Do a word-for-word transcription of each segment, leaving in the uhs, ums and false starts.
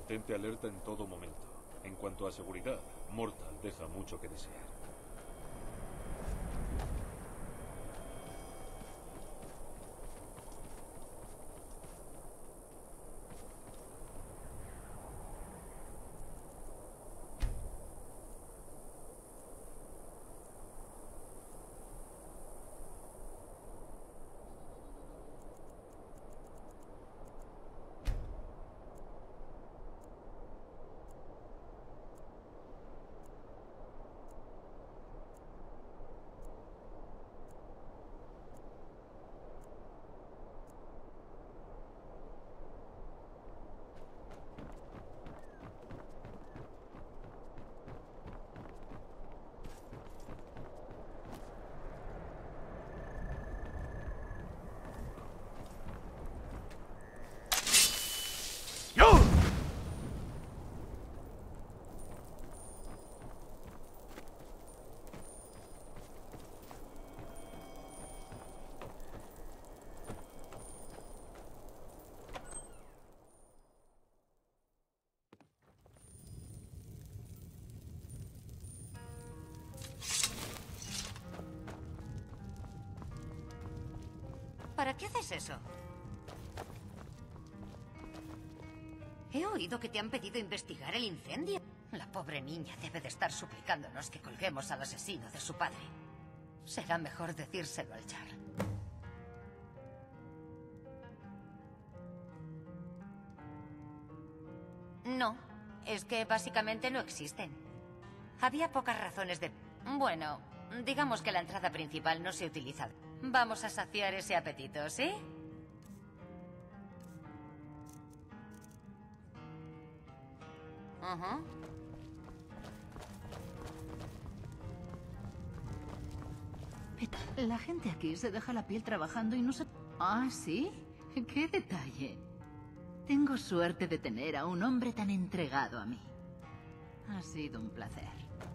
Mantente alerta en todo momento. En cuanto a seguridad, Mortal deja mucho que desear. ¿Para qué haces eso? He oído que te han pedido investigar el incendio. La pobre niña debe de estar suplicándonos que colguemos al asesino de su padre. Será mejor decírselo al Jarl. No, es que básicamente no existen. Había pocas razones de... Bueno, digamos que la entrada principal no se utiliza. Vamos a saciar ese apetito, ¿sí? Ajá. La gente aquí se deja la piel trabajando y no se... ¿Ah, sí? ¡Qué detalle! Tengo suerte de tener a un hombre tan entregado a mí. Ha sido un placer.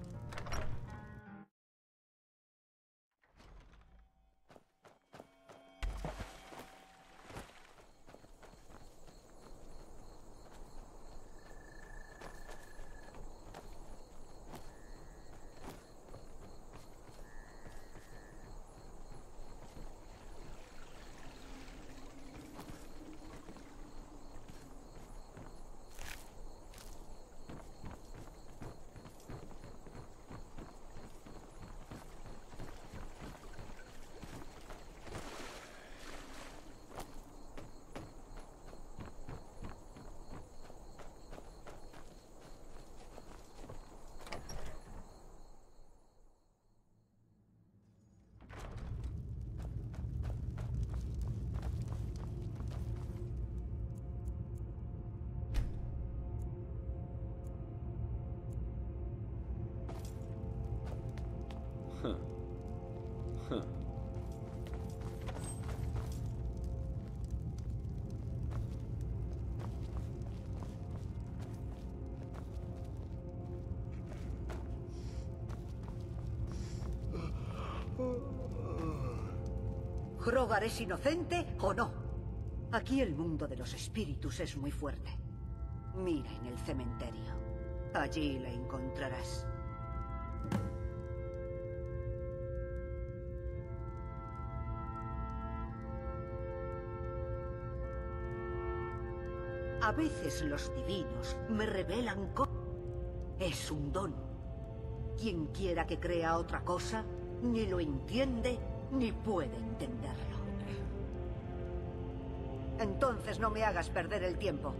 Huh. Huh. ¿Hrogar es inocente o no? Aquí el mundo de los espíritus es muy fuerte. Mira en el cementerio. Allí la encontrarás. A veces los divinos me revelan cosas. Es un don. Quien quiera que crea otra cosa, ni lo entiende, ni puede entenderlo. Entonces no me hagas perder el tiempo.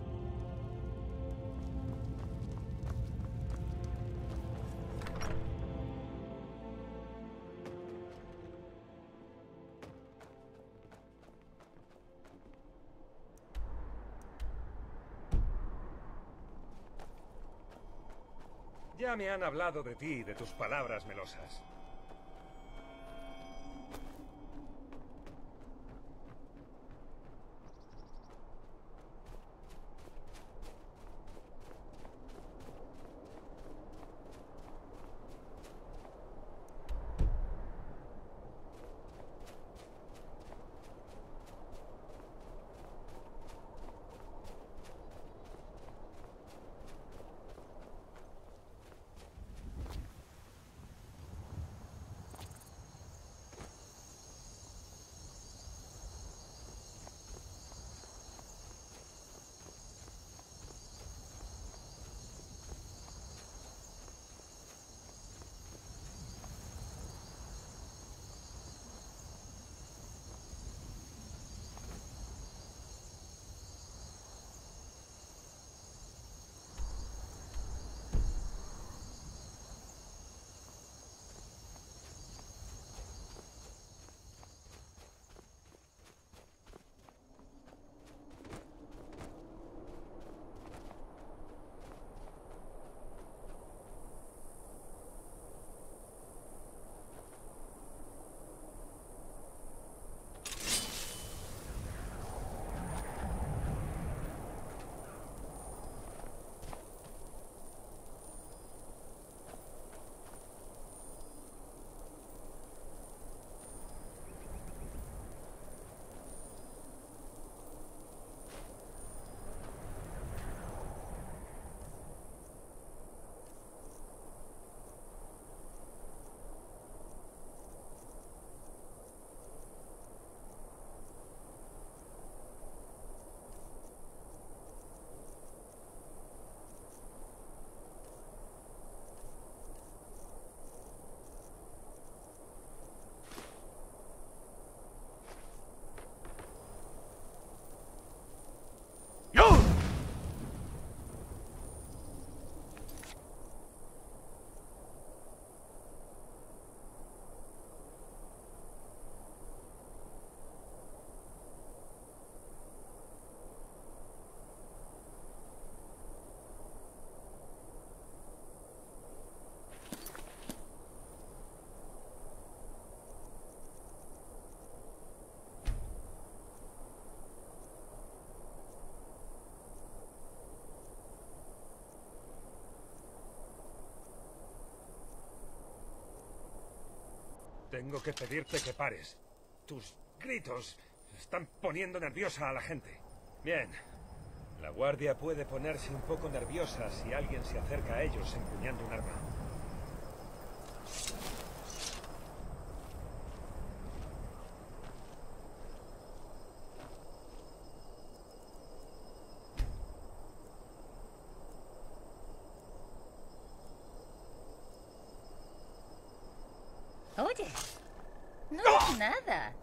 Ya me han hablado de ti y de tus palabras melosas. Tengo que pedirte que pares. Tus gritos están poniendo nerviosa a la gente. Bien. La guardia puede ponerse un poco nerviosa si alguien se acerca a ellos empuñando un arma. Oye, no es nada.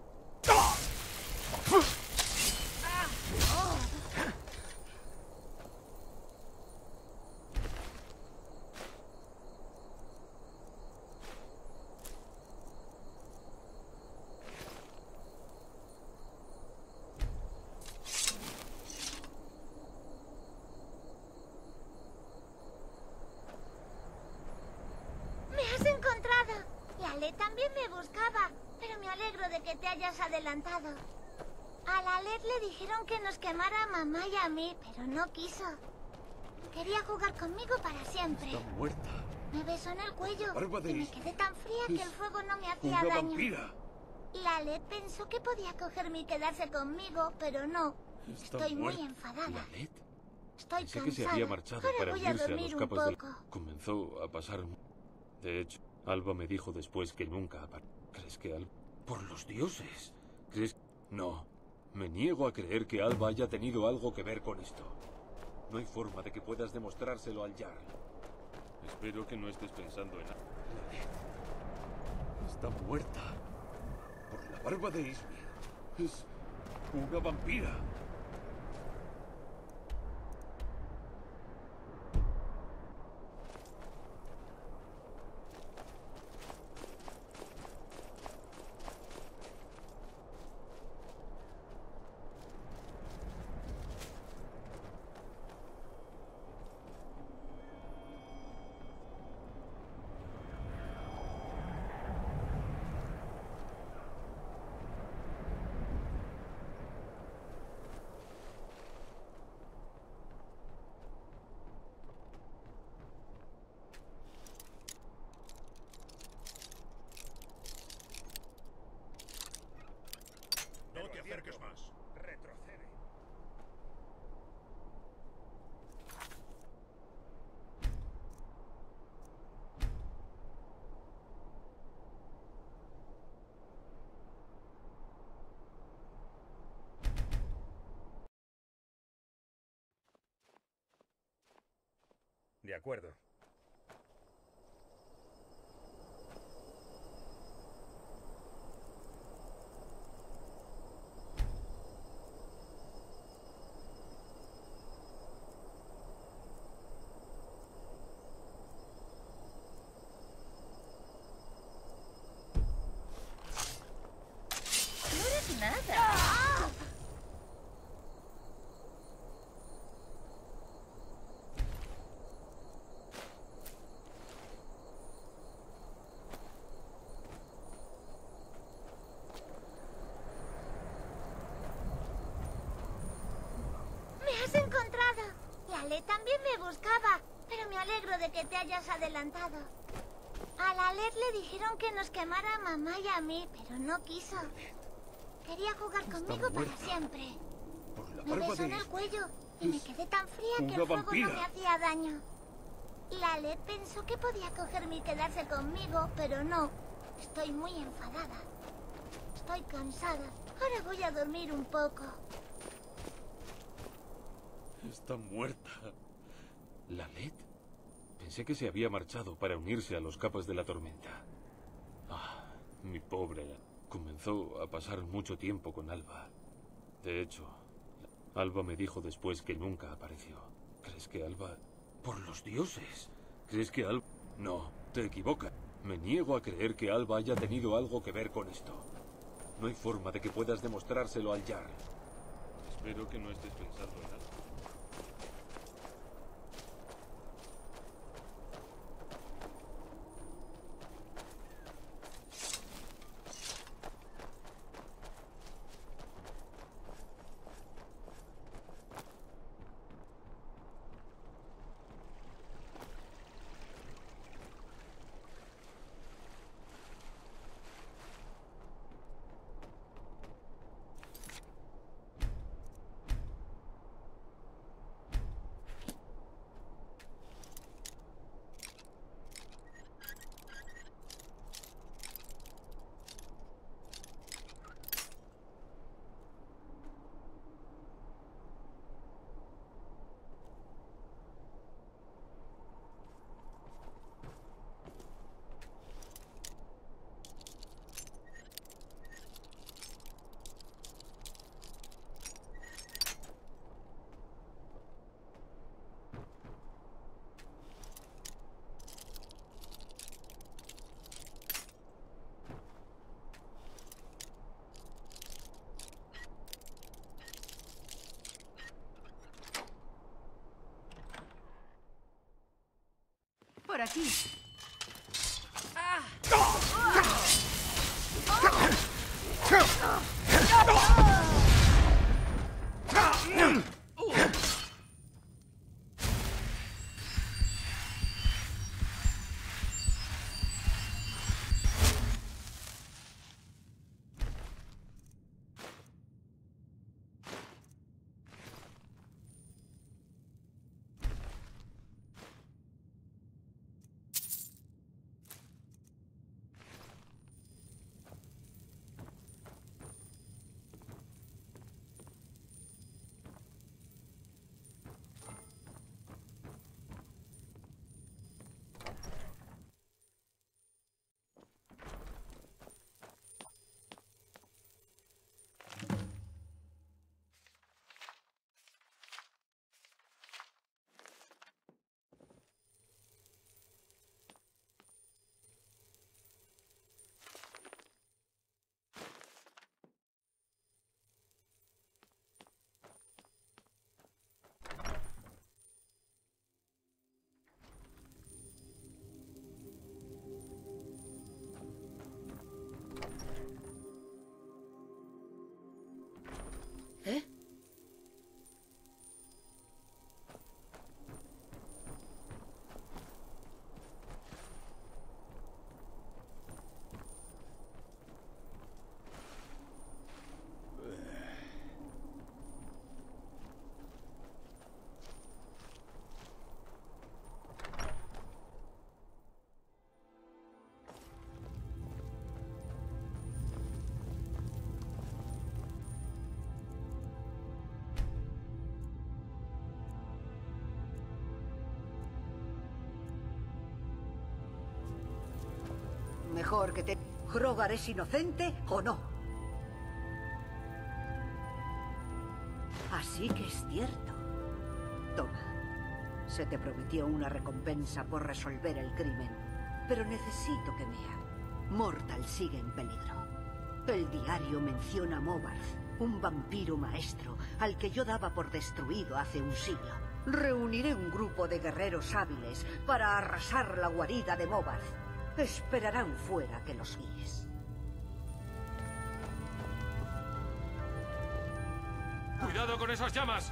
¡Me has encontrado! Lalet también me buscaba, pero me alegro de que te hayas adelantado. A Lalet le dijeron que nos quemara a mamá y a mí, pero no quiso. Quería jugar conmigo para siempre. Está muerta. Me besó en el cuello Barba de y me Is- quedé tan fría que el fuego no me hacía Una daño. vampira. Lalet pensó que podía cogerme y quedarse conmigo, pero no. Está Estoy muy muerta. enfadada. ¿Lalet? Estoy Pensé cansada. que se había marchado Ahora para voy a unirse a dormir los un capas del... poco. Comenzó a pasar... De hecho, Alba me dijo después que nunca apar... ¿Crees que Alba...? ¡Por los dioses! ¿Crees...? No. Me niego a creer que Alba haya tenido algo que ver con esto. No hay forma de que puedas demostrárselo al Jarl. Espero que no estés pensando en... Lalet. Está muerta. Por la barba de Ismir. Es... una vampira. No te acerques más. Retrocede. De acuerdo. No eres nada. ¡Me has encontrado! Lalet también me buscaba, pero me alegro de que te hayas adelantado. A Lalet le dijeron que nos quemara a mamá y a mí, pero no quiso. Quería jugar conmigo para muerta. siempre. Por la Me barba besó de en el Ismir. cuello y me Es quedé tan fría que una el fuego vampira. no me hacía daño. Lalet pensó que podía cogerme y quedarse conmigo, pero no. Estoy muy enfadada. Estoy cansada. Ahora voy a dormir un poco. Está muerta. ¿Lalet? Pensé que se había marchado para unirse a los capas de la tormenta. Ah, mi pobre. Comenzó a pasar mucho tiempo con Alba. De hecho, Alba me dijo después que nunca apareció. ¿Crees que Alba...? ¡Por los dioses! ¿Crees que Alba...? No, te equivocas. Me niego a creer que Alba haya tenido algo que ver con esto. No hay forma de que puedas demostrárselo al Jarl. Espero que no estés pensando en algo. aquí. ¿Eh? Mejor que te... ¿Hrogar es inocente o no? Así que es cierto. Toma. Se te prometió una recompensa por resolver el crimen. Pero necesito que vea. Mortal sigue en peligro. El diario menciona a Mobarth, un vampiro maestro al que yo daba por destruido hace un siglo. Reuniré un grupo de guerreros hábiles para arrasar la guarida de Mobarth. Esperarán fuera que los guíes. ¡Cuidado con esas llamas!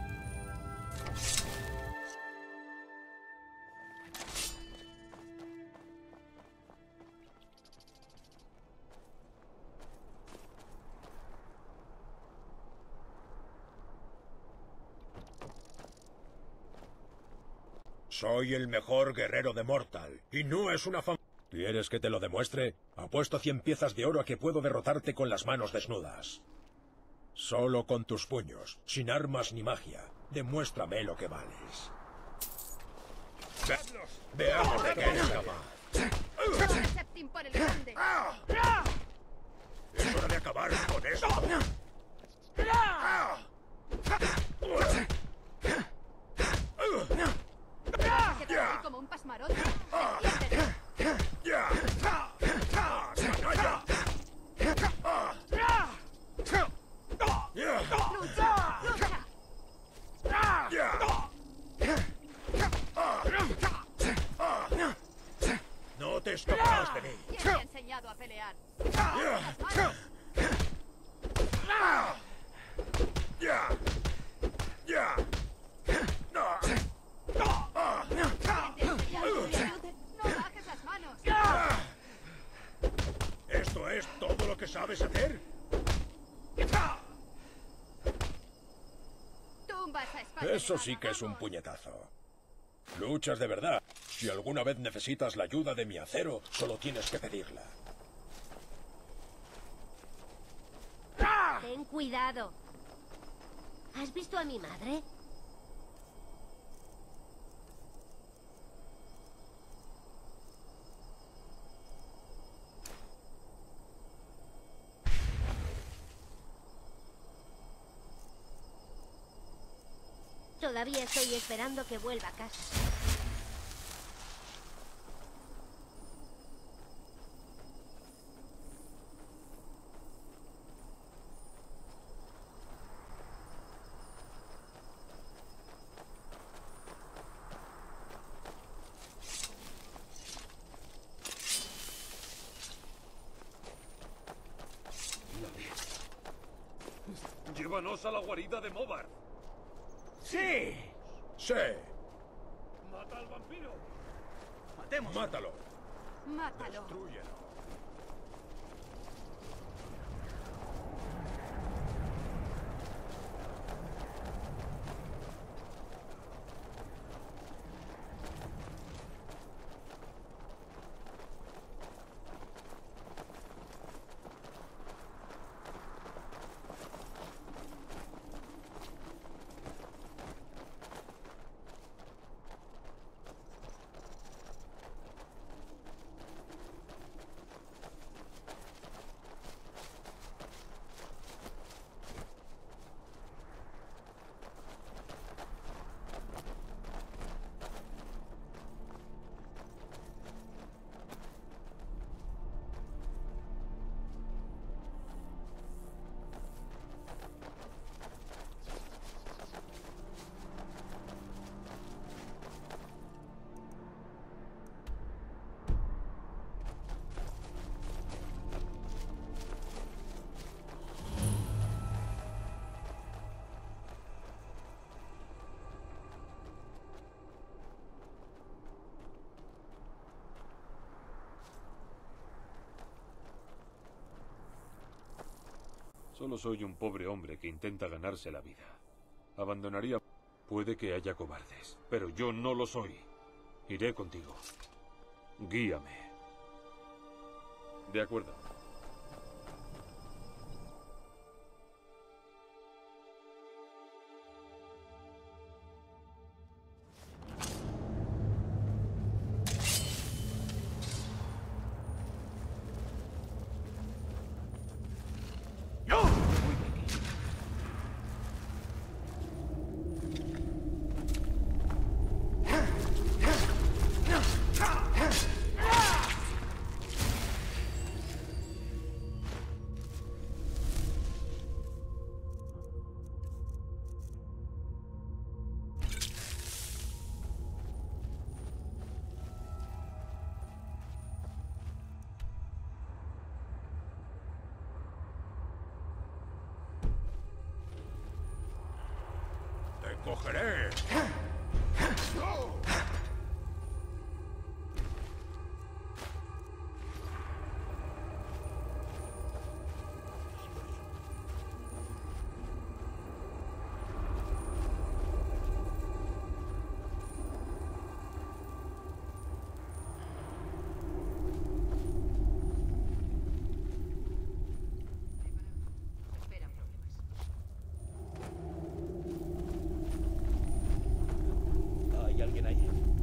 Soy el mejor guerrero de Mortal, y no es una fam... ¿Quieres que te lo demuestre? Apuesto cien piezas de oro a que puedo derrotarte con las manos desnudas. Solo con tus puños, sin armas ni magia. Demuéstrame lo que vales. Ve Veamos de qué eres capaz. Septim por el grande. Es hora de acabar con esto. Quédate como un pasmarote. ¡Ya! ¡Canalla! ¡Lucha! ¡Lucha! ¡No te escaparás de mí! ¿Quién te ha enseñado a pelear? ¡Las manos! ¡Ya! ¡Ya! ¡No! ¡No bajes las manos! ¿Esto es todo lo que sabes hacer? Tumbas a espada Eso elevada, sí que es un vamos. puñetazo. Luchas de verdad. Si alguna vez necesitas la ayuda de mi acero, solo tienes que pedirla. Ten cuidado. ¿Has visto a mi madre? Todavía estoy esperando que vuelva a casa. Llévanos a la guarida de Mobar. ¡Sí! ¡Sí! ¡Mata al vampiro! ¡Matemos! ¡Mátalo! Mátalo. Destrúyelo. Solo soy un pobre hombre que intenta ganarse la vida. Abandonaría... Puede que haya cobardes, pero yo no lo soy. Iré contigo. Guíame. De acuerdo. ¡Te cogeré! ¿Hay alguien ahí?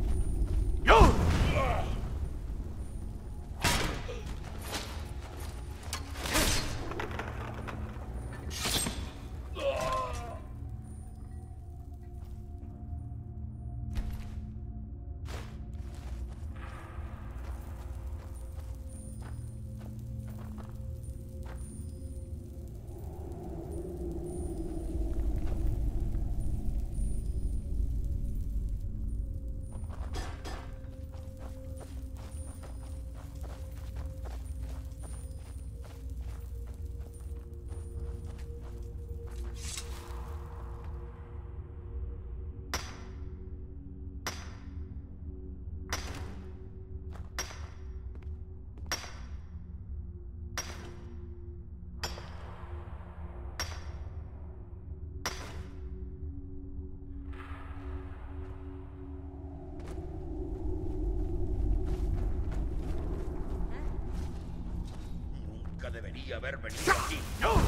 Nunca debería haber venido aquí.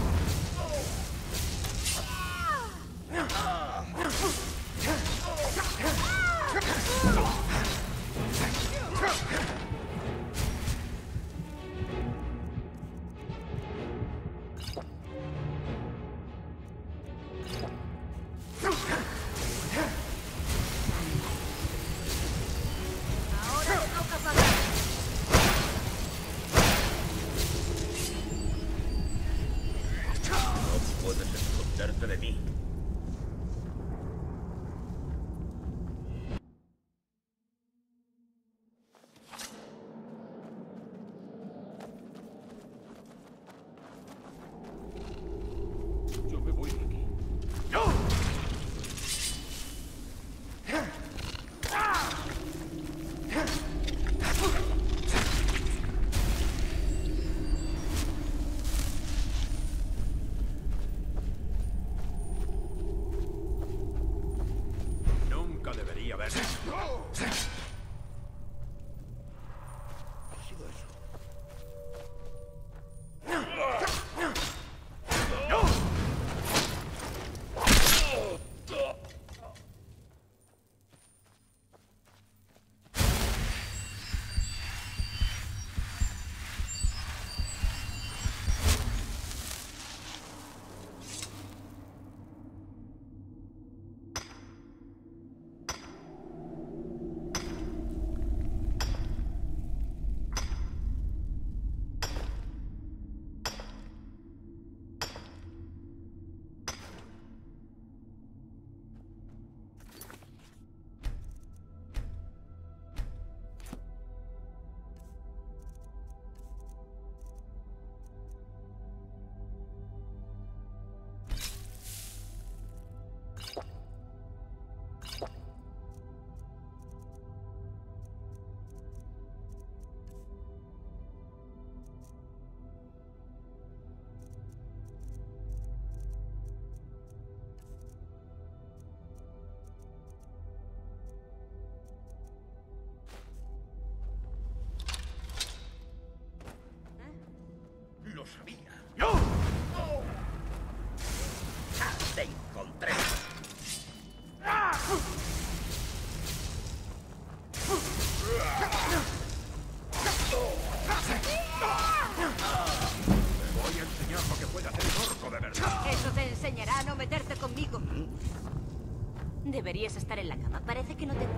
Ahora te toca pagar. No puedes esconderte de mí. Yo me voy de aquí. Nunca debería haber... ¿Qué ha sido eso? Lo sabía. ¡No! ¡Ya te encontré! Te voy a enseñar lo que puede hacer un orco de verdad. Eso te enseñará a no meterte conmigo. Deberías estar en la cama. Parece que no te...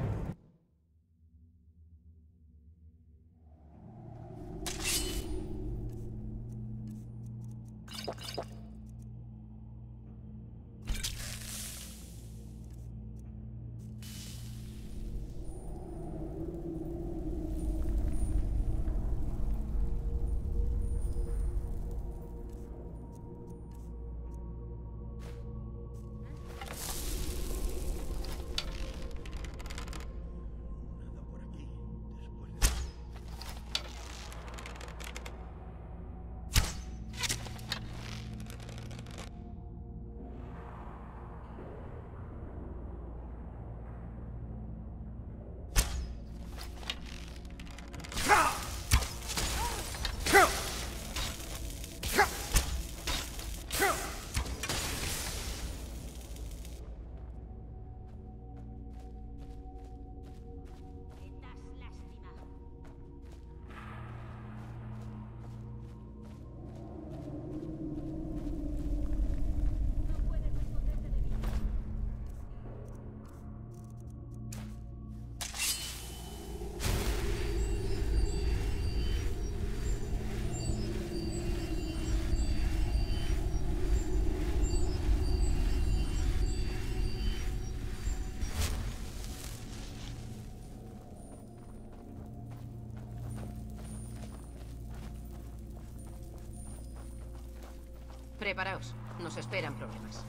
Preparaos. Nos esperan problemas.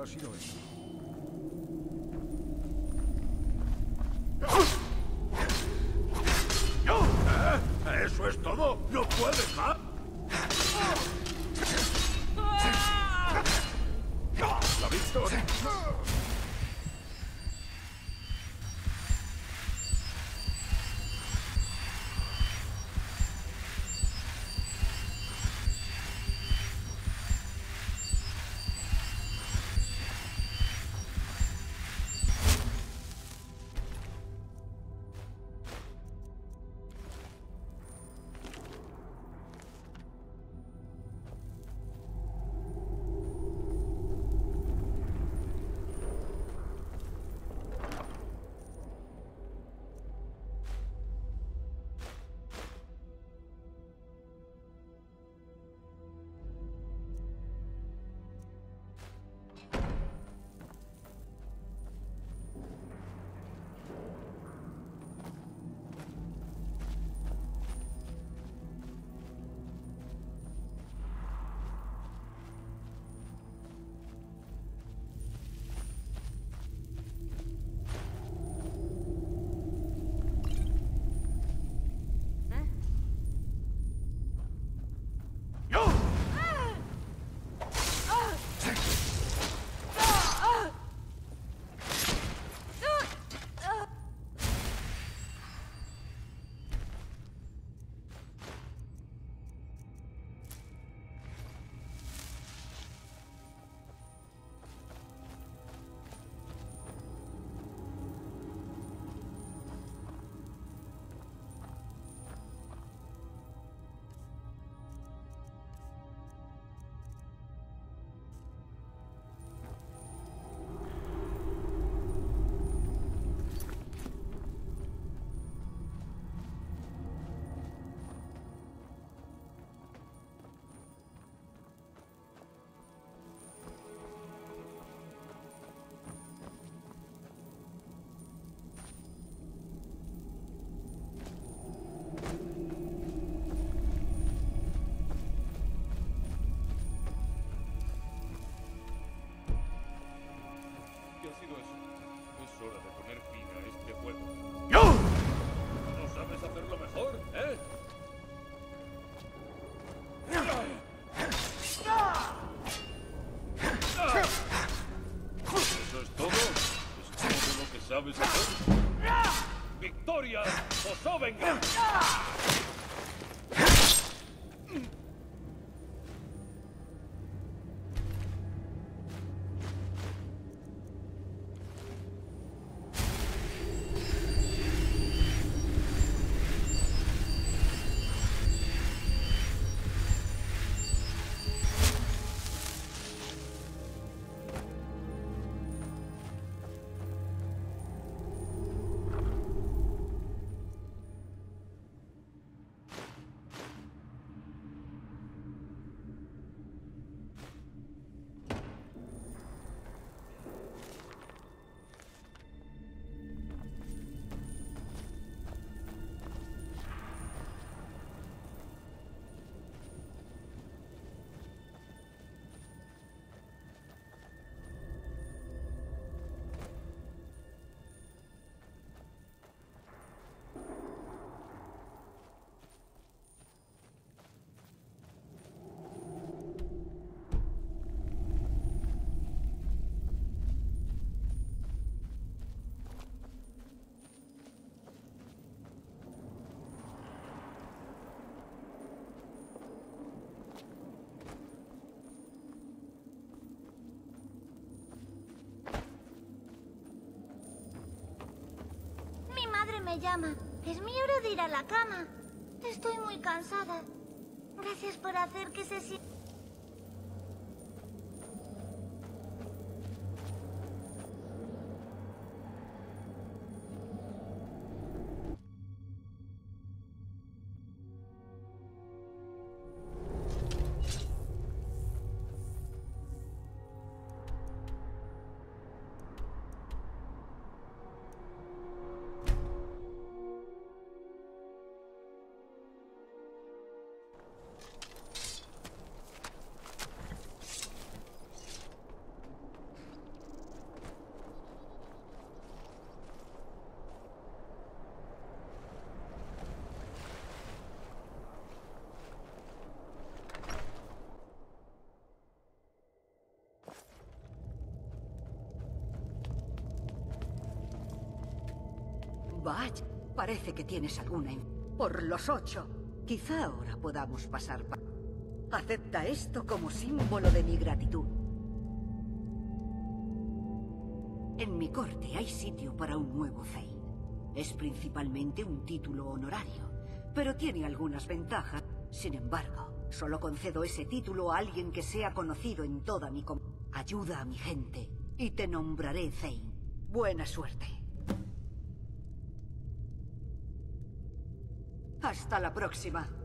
ha sido eso? ¿Eh? ¿Eso es todo? ¡No puedes, ¿ah? ¿La Víctor? ¿Sabes hacer? ¡Victoria! ¡Os venga! Me llama. Es mi hora de ir a la cama. Estoy muy cansada. Gracias por hacer que se sienta. Vaya, parece que tienes alguna... in- Por los ocho. Quizá ahora podamos pasar... pa- Acepta esto como símbolo de mi gratitud. En mi corte hay sitio para un nuevo Thane. Es principalmente un título honorario, pero tiene algunas ventajas. Sin embargo, solo concedo ese título a alguien que sea conocido en toda mi com... Ayuda a mi gente y te nombraré Thane. Buena suerte. Hasta la próxima.